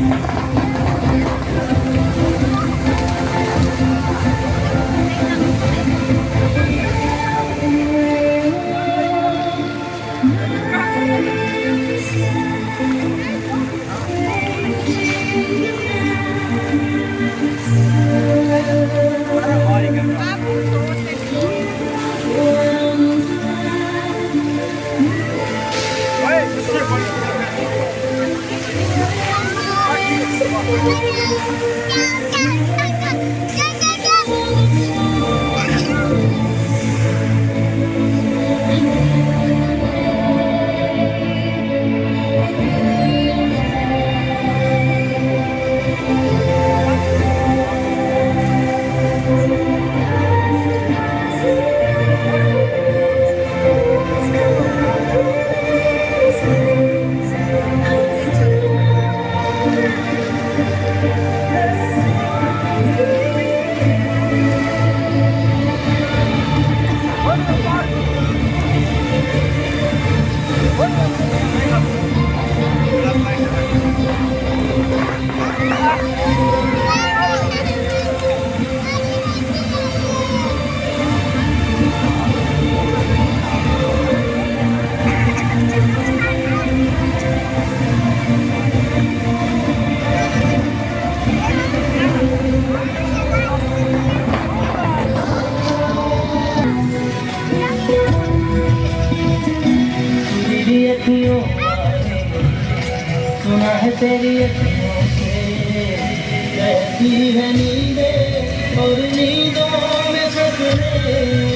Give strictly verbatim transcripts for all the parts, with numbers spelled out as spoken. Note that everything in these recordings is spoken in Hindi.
सुना है तेरी अखियों से कहती है नींदें और नींदों में सपने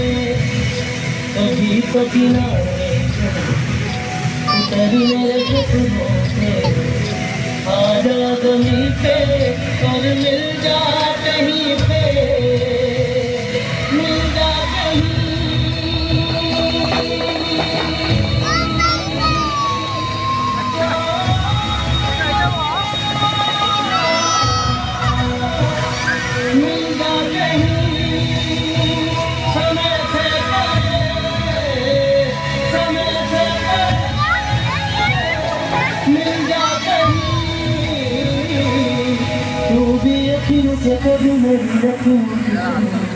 कभी तो किनारे उतर मेरे सपनों से आ जा ज़मीं पे और मिल जा कहीं पे मिल जा कहीं से कभी नहीं रखूं।